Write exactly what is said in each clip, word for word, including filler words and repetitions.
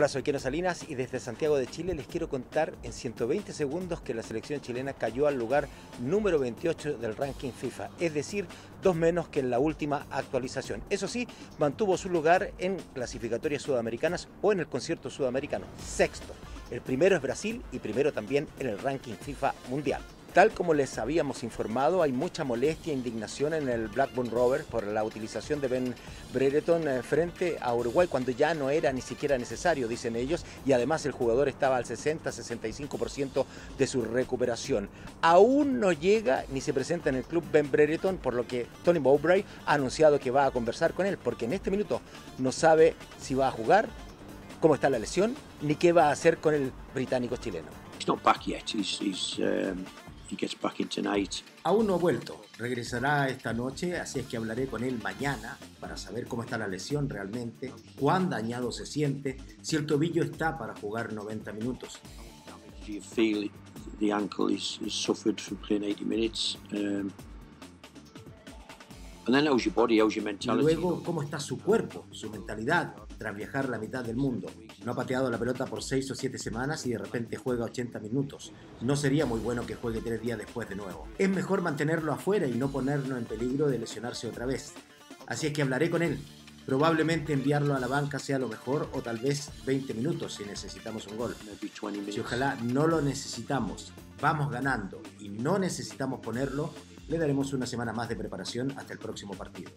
soy Keno Salinas y desde Santiago de Chile les quiero contar en ciento veinte segundos que la selección chilena cayó al lugar número veintiocho del ranking FIFA, es decir, dos menos que en la última actualización. Eso sí, mantuvo su lugar en clasificatorias sudamericanas o en el concierto sudamericano, sexto. El primero es Brasil y primero también en el ranking FIFA mundial. Tal como les habíamos informado, hay mucha molestia e indignación en el Blackburn Rovers por la utilización de Ben Brereton frente a Uruguay cuando ya no era ni siquiera necesario, dicen ellos, y además el jugador estaba al sesenta a sesenta y cinco por ciento de su recuperación. Aún no llega ni se presenta en el club Ben Brereton, por lo que Tony Mowbray ha anunciado que va a conversar con él, porque en este minuto no sabe si va a jugar, cómo está la lesión, ni qué va a hacer con el británico chileno. He's not back yet. He's, he's, um... He gets back in tonight. Aún no ha vuelto, regresará esta noche, así es que hablaré con él mañana para saber cómo está la lesión realmente, cuán dañado se siente, si el tobillo está para jugar noventa minutos. If you feel the ankle is, is suffered from playing eighty minutes, um, and then how's your body, how's your mentality? Y luego, cómo está su cuerpo, su mentalidad, tras viajar la mitad del mundo. No ha pateado la pelota por seis o siete semanas y de repente juega ochenta minutos. No sería muy bueno que juegue tres días después de nuevo. Es mejor mantenerlo afuera y no ponerlo en peligro de lesionarse otra vez. Así es que hablaré con él. Probablemente enviarlo a la banca sea lo mejor, o tal vez veinte minutos si necesitamos un gol. Si ojalá no lo necesitamos, vamos ganando y no necesitamos ponerlo, le daremos una semana más de preparación hasta el próximo partido.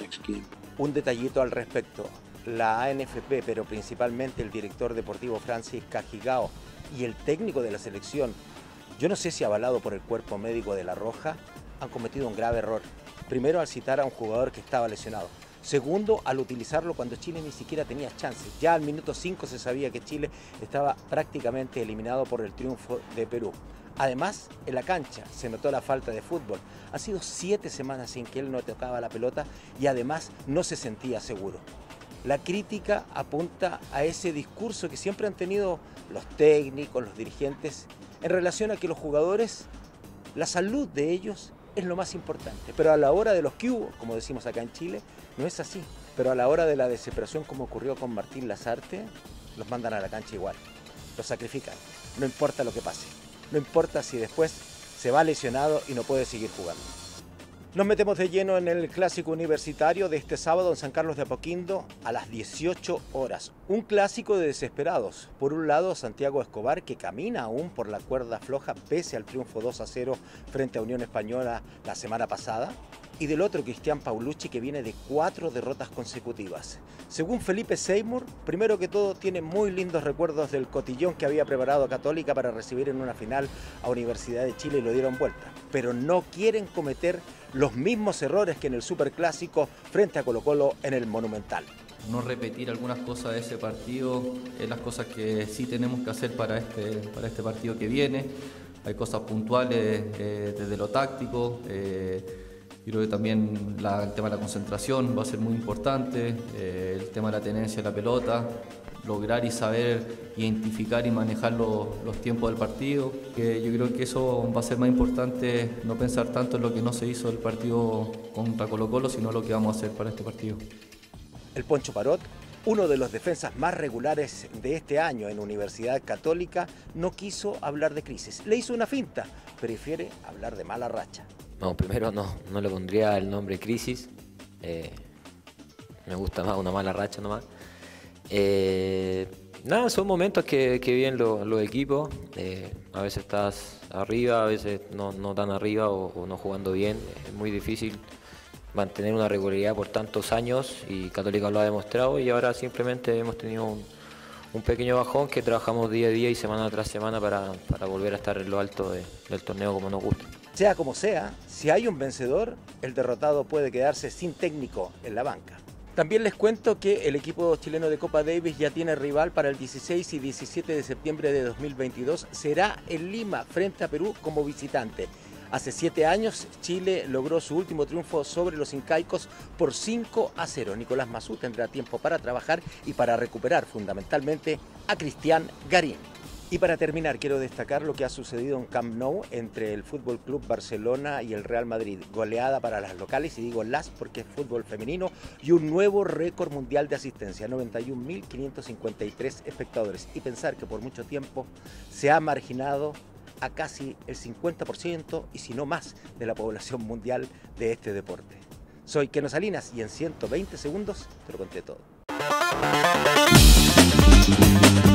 Un detallito al respecto. La A N F P, pero principalmente el director deportivo Francis Cajigao y el técnico de la selección, yo no sé si avalado por el cuerpo médico de La Roja, han cometido un grave error. Primero, al citar a un jugador que estaba lesionado. Segundo, al utilizarlo cuando Chile ni siquiera tenía chances. Ya al minuto cinco se sabía que Chile estaba prácticamente eliminado por el triunfo de Perú. Además, en la cancha se notó la falta de fútbol. Ha sido siete semanas sin que él no tocaba la pelota y además no se sentía seguro. La crítica apunta a ese discurso que siempre han tenido los técnicos, los dirigentes, en relación a que los jugadores, la salud de ellos es lo más importante. Pero a la hora de los que hubo, como decimos acá en Chile, no es así. Pero a la hora de la desesperación, como ocurrió con Martín Lazarte, los mandan a la cancha igual. Los sacrifican. No importa lo que pase. No importa si después se va lesionado y no puede seguir jugando. Nos metemos de lleno en el clásico universitario de este sábado en San Carlos de Apoquindo a las dieciocho horas. Un clásico de desesperados. Por un lado, Santiago Escobar, que camina aún por la cuerda floja pese al triunfo dos a cero frente a Unión Española la semana pasada. Y del otro, Cristian Paulucci, que viene de cuatro derrotas consecutivas. Según Felipe Seymour, primero que todo tiene muy lindos recuerdos del cotillón que había preparado Católica para recibir en una final a Universidad de Chile y lo dieron vuelta. Pero no quieren cometer los mismos errores que en el Superclásico frente a Colo-Colo en el Monumental. No repetir algunas cosas de ese partido es las cosas que sí tenemos que hacer para este, para este partido que viene. Hay cosas puntuales eh, desde lo táctico. Eh, Yo creo que también la, el tema de la concentración va a ser muy importante, eh, el tema de la tenencia de la pelota, lograr y saber identificar y manejar lo, los tiempos del partido. Que yo creo que eso va a ser más importante, no pensar tanto en lo que no se hizo del partido contra Colo-Colo, sino lo que vamos a hacer para este partido. El Poncho Parot, uno de los defensas más regulares de este año en Universidad Católica, no quiso hablar de crisis. Le hizo una finta, prefiere hablar de mala racha. No, primero no, no le pondría el nombre crisis, eh, me gusta más una mala racha nomás. Eh, nada, son momentos que, que viven los, los equipos, eh, a veces estás arriba, a veces no, no tan arriba o, o no jugando bien, es muy difícil mantener una regularidad por tantos años y Católica lo ha demostrado y ahora simplemente hemos tenido un, un pequeño bajón que trabajamos día a día y semana tras semana para, para volver a estar en lo alto de, del torneo como nos gusta. Sea como sea, si hay un vencedor, el derrotado puede quedarse sin técnico en la banca. También les cuento que el equipo chileno de Copa Davis ya tiene rival para el dieciséis y diecisiete de septiembre de dos mil veintidós. Será en Lima frente a Perú como visitante. Hace siete años Chile logró su último triunfo sobre los incaicos por cinco a cero. Nicolás Mazú tendrá tiempo para trabajar y para recuperar fundamentalmente a Cristian Garín. Y para terminar, quiero destacar lo que ha sucedido en Camp Nou entre el Fútbol Club Barcelona y el Real Madrid. Goleada para las locales, y digo las porque es fútbol femenino, y un nuevo récord mundial de asistencia, noventa y un mil quinientos cincuenta y tres espectadores. Y pensar que por mucho tiempo se ha marginado a casi el cincuenta por ciento, y si no más, de la población mundial de este deporte. Soy Keno Salinas y en ciento veinte segundos te lo conté todo.